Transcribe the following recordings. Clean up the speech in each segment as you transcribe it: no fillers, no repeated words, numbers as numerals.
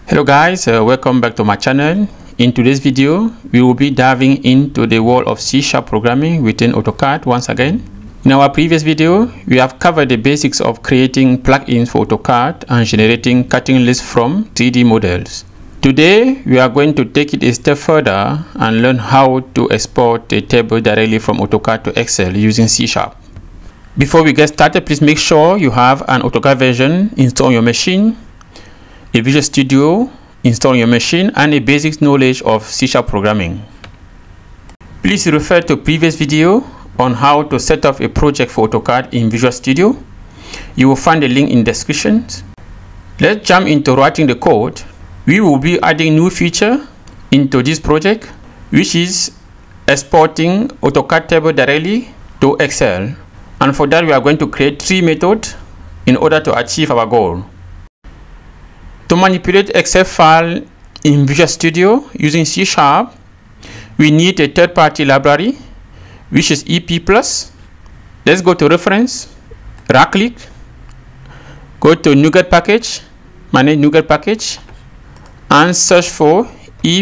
Hello guys, welcome back to my channel. In today's video, we will be diving into the world of C# programming within AutoCAD once again. In our previous video, we have covered the basics of creating plugins for AutoCAD and generating cutting lists from 3D models. Today, we are going to take it a step further and learn how to export a table directly from AutoCAD to Excel using C#. Before we get started, please make sure you have an AutoCAD version installed on your machine, a Visual Studio installed on your machine, and a basic knowledge of C# programming. Please refer to previous video on how to set up a project for AutoCAD in Visual Studio. You will find the link in the description. Let's jump into writing the code. We will be adding new feature into this project, which is exporting AutoCAD table directly to Excel. And for that, we are going to create 3 methods in order to achieve our goal. To manipulate Excel file in Visual Studio using C#, we need a third-party library, which is EP+. Let's go to Reference, right-click, go to NuGet package, manage NuGet package, and search for EP+.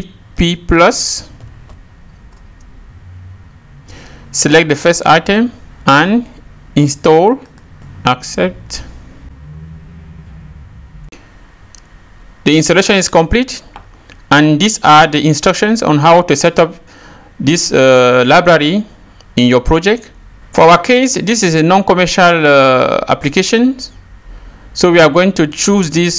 Select the first item and install, accept. The installation is complete, and these are the instructions on how to set up this library in your project. For our case, this is a non-commercial application, so we are going to choose this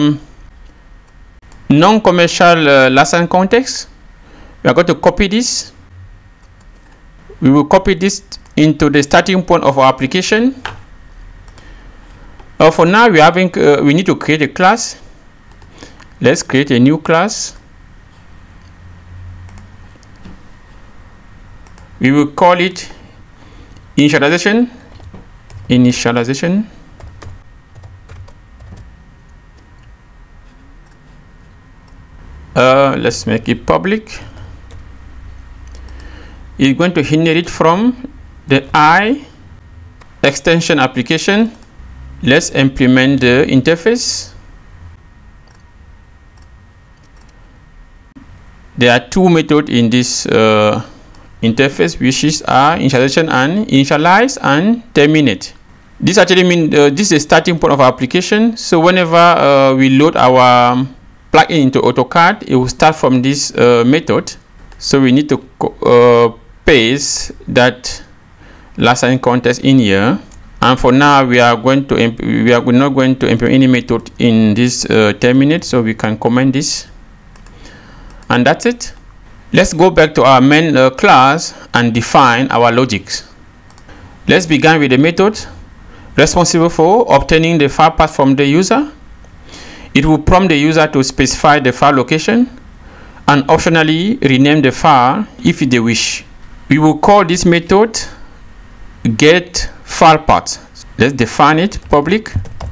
non-commercial license context. We are going to copy this. We will copy this into the starting point of our application. For now, we need to create a class. Let's create a new class. We will call it initialization. Let's make it public. It's going to inherit from the I extension application. Let's implement the interface. There are 2 methods in this interface, which is initialization and initialize and terminate. This actually means this is the starting point of our application. So whenever we load our plugin into AutoCAD, it will start from this method. So we need to paste that license context in here. And for now, we are not going to implement any method in this terminate. So we can comment this. And that's it. Let's go back to our main class and define our logics. Let's begin with the method responsible for obtaining the file path from the user. It will prompt the user to specify the file location and optionally rename the file if they wish. We will call this method get file path. Let's define it public.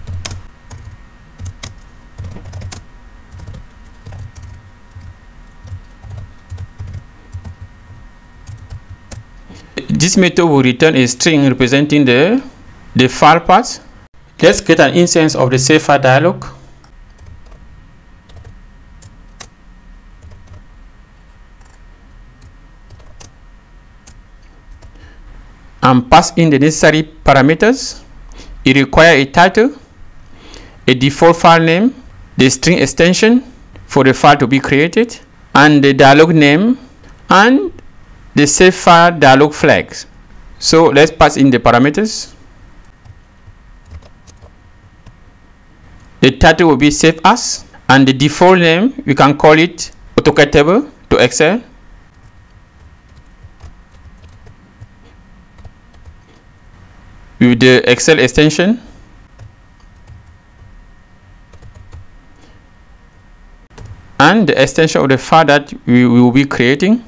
This method will return a string representing the file path. Let's create an instance of the SaveFileDialog. And pass in the necessary parameters. It requires a title, a default file name, the string extension for the file to be created, and the dialog name, and the SaveFileDialog flags. So let's pass in the parameters. The title will be Save As, and the default name, we can call it AutoCAD Table to Excel. With the Excel extension. And the extension of the file that we will be creating.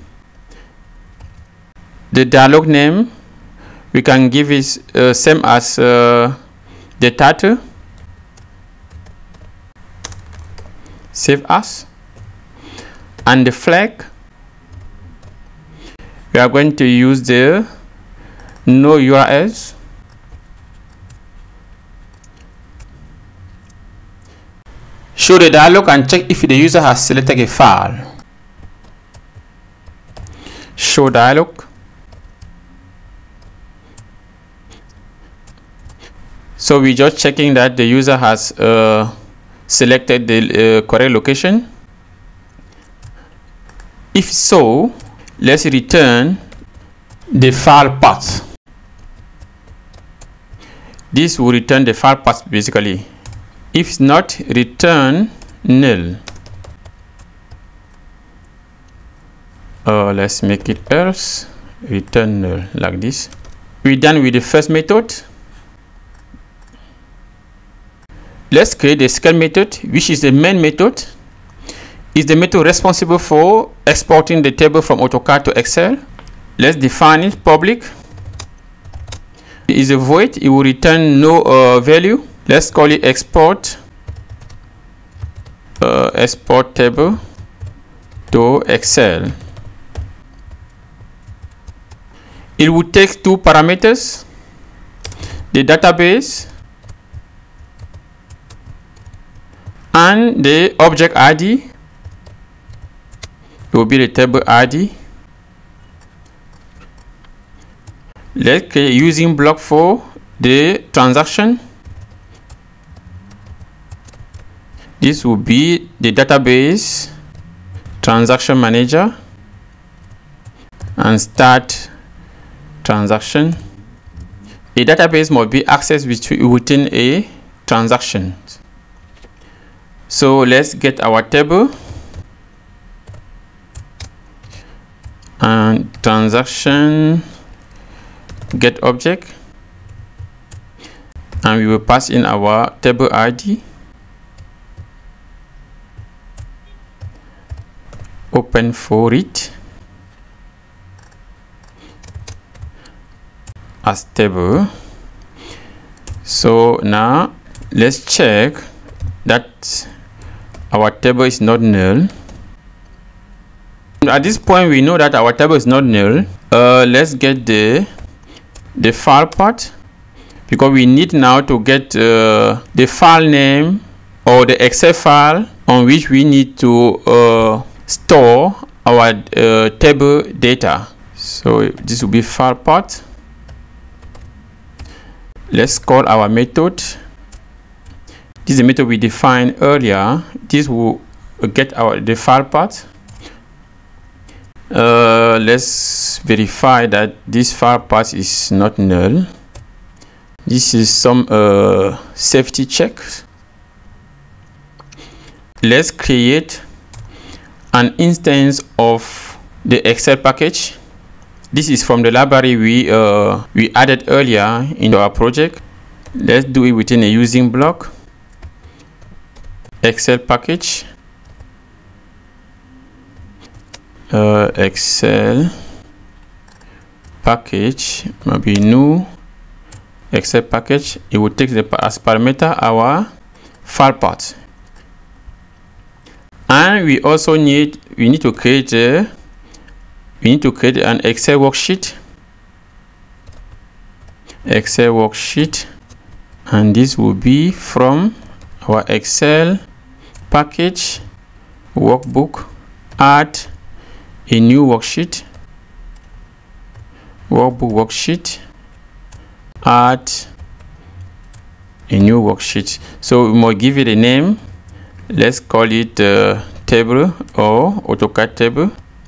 The dialog name, we can give it same as the title. Save As. And the flag, we are going to use the no URLs. Show the dialog and check if the user has selected a file. Show dialog. So we're just checking that the user has selected the correct location. If so, let's return the file path. This will return the file path basically. If not, return null. Let's make it else. Return null like this. We're done with the first method. Let's create the scale method, which is the main method. It's the method responsible for exporting the table from AutoCAD to Excel. Let's define it public. It is a void. It will return no value. Let's call it export export table to Excel. It will take two parameters: the database and the object ID. It will be the table ID. Let's create using block for the transaction. This will be the database transaction manager and start transaction. A database must be accessed within a transaction. So let's get our table and transaction get object, and we will pass in our table ID. Open for it as table. So now let's check that our table is not null. At this point we know that our table is not null. Let's get the file path, because we need now to get the file name or the Excel file on which we need to store our table data. So this will be file path. Let's call our method. This is the method we defined earlier. This will get the file path. Let's verify that this file path is not null. This is some safety check. Let's create an instance of the Excel package. This is from the library we added earlier into our project. Let's do it within a using block. Excel package. Excel package, maybe new Excel package. It will take as parameter our file path, and we also need to create an Excel worksheet. Excel worksheet, and this will be from our Excel package workbook. Add a new worksheet, worksheet, add a new worksheet. So we must give it a name. Let's call it table or AutoCAD table,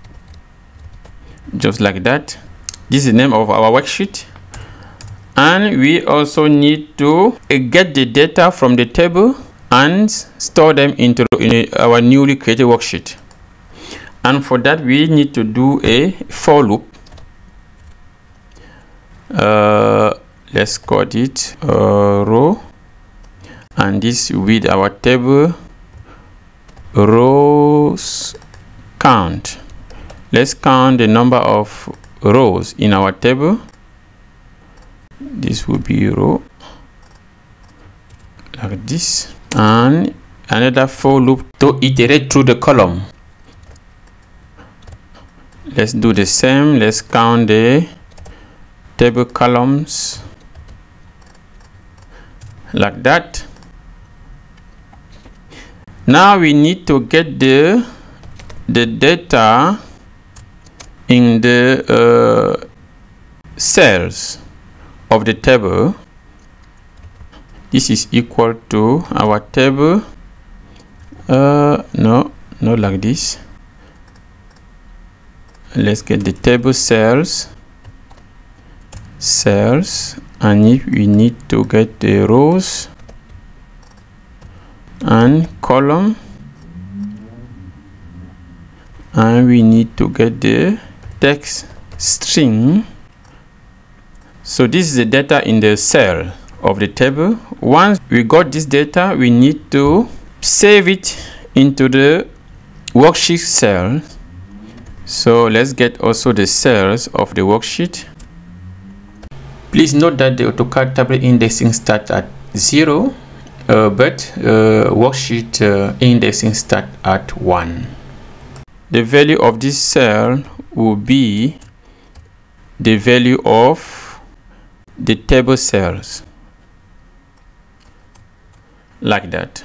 just like that. This is the name of our worksheet, and we also need to get the data from the table and store them into our newly created worksheet. And for that we need to do a for loop. Let's call it row, and this with our table rows count. Let's count the number of rows in our table. This will be row like this, and another for loop to iterate through the column. Let's do the same. Let's count the table columns like that. Now we need to get the data in the cells of the table. This is equal to our table. No, not like this. Let's get the table cells, and if we need to get the rows and column, and we need to get the text string. So this is the data in the cell of the table. Once we got this data, we need to save it into the worksheet cell. So let's get also the cells of the worksheet. Please note that the AutoCAD table indexing starts at 0, but worksheet indexing starts at 1. The value of this cell will be the value of the table cells, like that.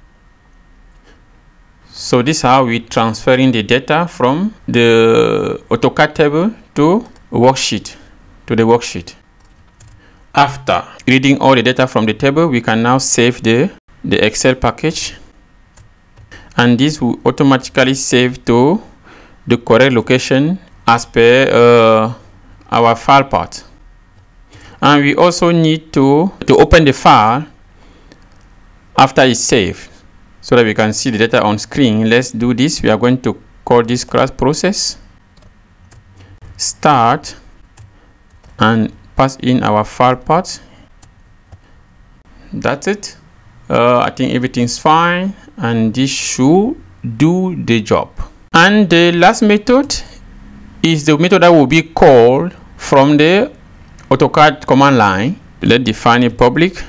So this is how we transferring the data from the AutoCAD table to the worksheet. After reading all the data from the table, we can now save the Excel package, and this will automatically save to the correct location as per our file path. And we also need to open the file after it's saved, so that we can see the data on screen. Let's do this. We are going to call this class process, start, and pass in our file path. That's it. I think everything's fine, and this should do the job. And the last method is the method that will be called from the AutoCAD command line. Let's define a public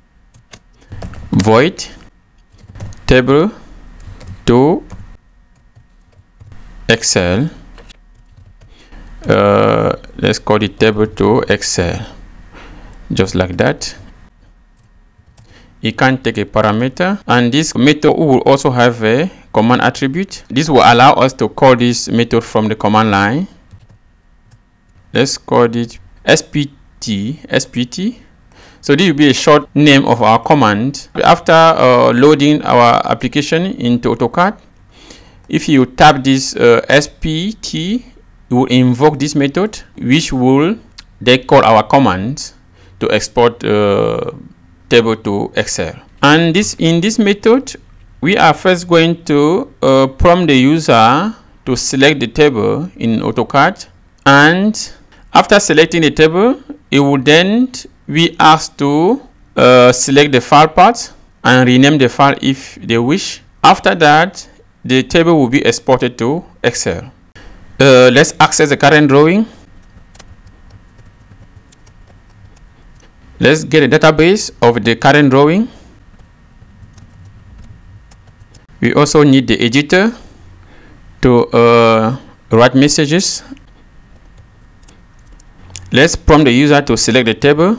void table to Excel. Let's call it table to Excel, just like that. It can take a parameter, and this method will also have a command attribute. This will allow us to call this method from the command line. Let's call it SPT. So this will be a short name of our command. After loading our application into AutoCAD, if you tap this SPT, it will invoke this method, which will then call our command to export table to Excel. And in this method, we are first going to prompt the user to select the table in AutoCAD, and after selecting the table, it will then be asked to select the file path and rename the file if they wish. After that, the table will be exported to Excel. Let's access the current drawing. Let's get a database of the current drawing. We also need the editor to write messages. Let's prompt the user to select the table.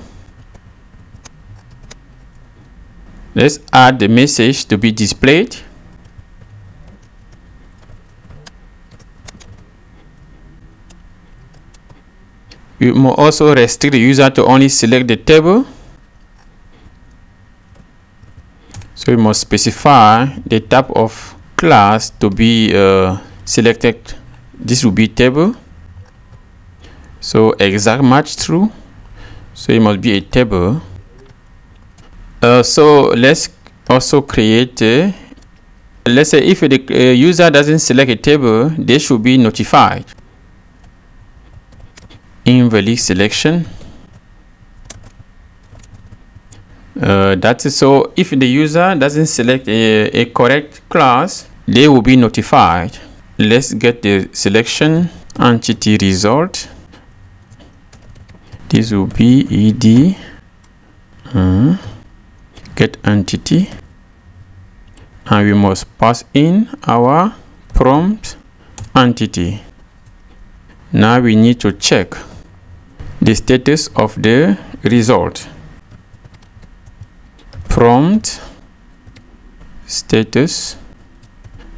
Let's add the message to be displayed. We must also restrict the user to only select the table. So we must specify the type of class to be selected. This will be table. So exact match true. So it must be a table. So let's also create let's say if the user doesn't select a table, they should be notified. Invalid selection. That's it. So if the user doesn't select a correct class, they will be notified. Let's get the selection entity result. This will be ed get entity, and we must pass in our prompt entity. Now we need to check the status of the result. Prompt status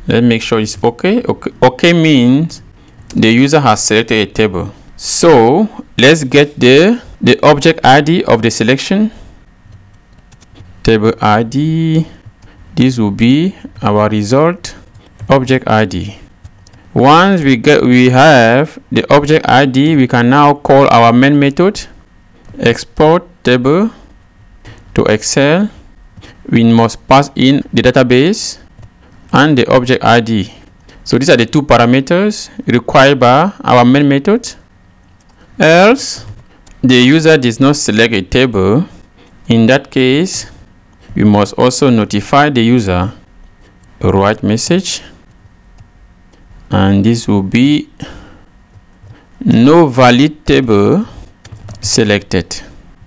Let's make sure it's okay. Okay means the user has selected a table. So let's get the object ID of the selection. Table ID. This will be our result object ID. Once we have the object ID, we can now call our main method. Export table to Excel. We must pass in the database and the object ID. So these are the two parameters required by our main method. Else the user does not select a table. In that case, we must also notify the user, write message, and this will be no valid table selected.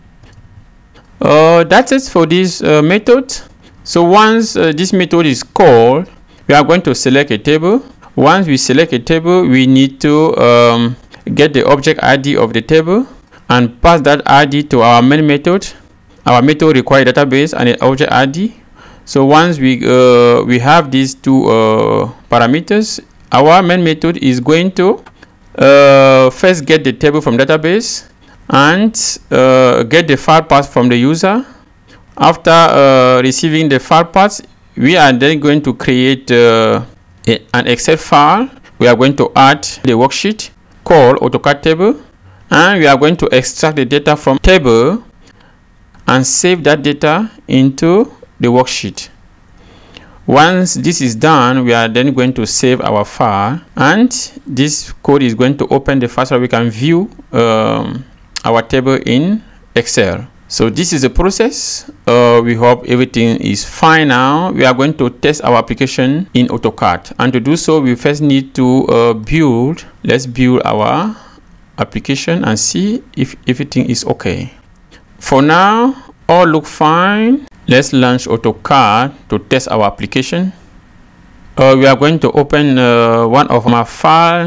That's it for this method. So once this method is called, we are going to select a table. Once we select a table, we need to get the object ID of the table and pass that ID to our main method. Our method requires database and an object ID. So once we have these two parameters, our main method is going to first get the table from database and get the file path from the user. After receiving the file paths, we are then going to create an Excel file. We are going to add the worksheet called AutoCAD Table, and we are going to extract the data from table and save that data into the worksheet. Once this is done, we are then going to save our file, and this code is going to open the file so we can view our table in Excel. So this is the process. We hope everything is fine now. We are going to test our application in AutoCAD, and to do so we first need to build. Let's build our application and see if everything is okay. For now, all look fine. Let's launch AutoCAD to test our application. We are going to open one of my files.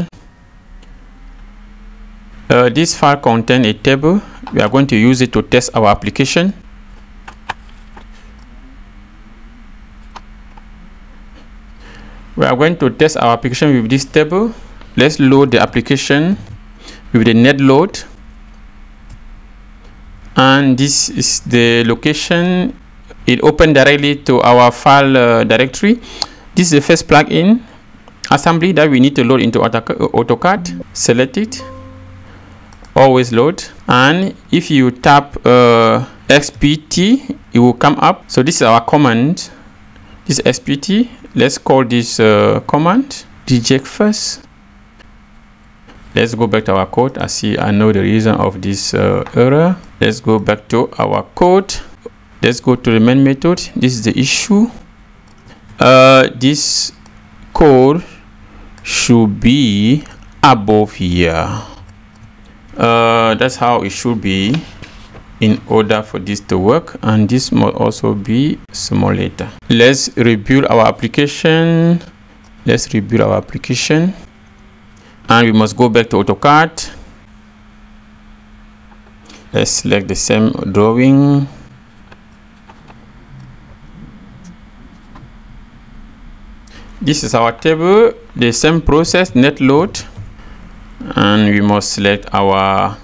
This file contains a table. We are going to use it to test our application. We are going to test our application with this table. Let's load the application with the net load. And this is the location. It opened directly to our file directory. This is the first plugin assembly that we need to load into AutoCAD. Select it, always load, and if you tap XPT, it will come up. So this is our command. This is XPT. Let's call this command reject first. Let's go back to our code. I know the reason of this error. Let's go back to our code. Let's go to the main method. This is the issue. This code should be above here. That's how it should be in order for this to work, and this must also be small letter. Let's rebuild our application. Let's rebuild our application, and we must go back to AutoCAD. Let's select the same drawing. This is our table, the same process, net load, and we must select our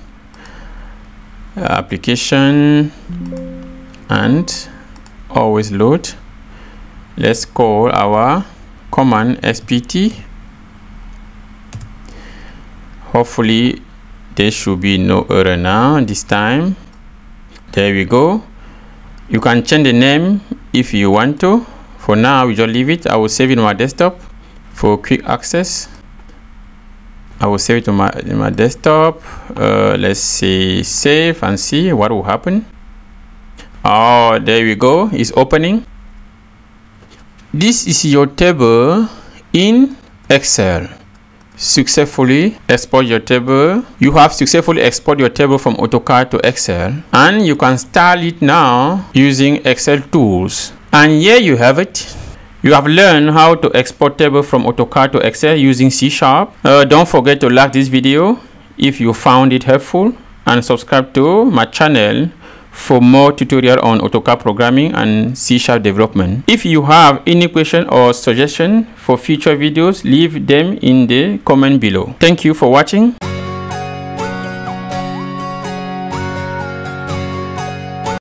application and always load. Let's call our command SPT. Hopefully there should be no error now this time. There we go. You can change the name if you want to. For now, we just leave it. I will save it on my desktop for quick access. I will save it to my desktop. Let's say save and see what will happen. Oh, there we go. It's opening. This is your table in Excel. Successfully export your table. You have successfully exported your table from AutoCAD to Excel, and you can style it now using Excel tools. And here you have it. You have learned how to export table from AutoCAD to Excel using C#. Don't forget to like this video if you found it helpful, and subscribe to my channel for more tutorial on AutoCAD programming and C# development. If you have any question or suggestion for future videos, leave them in the comment below. Thank you for watching.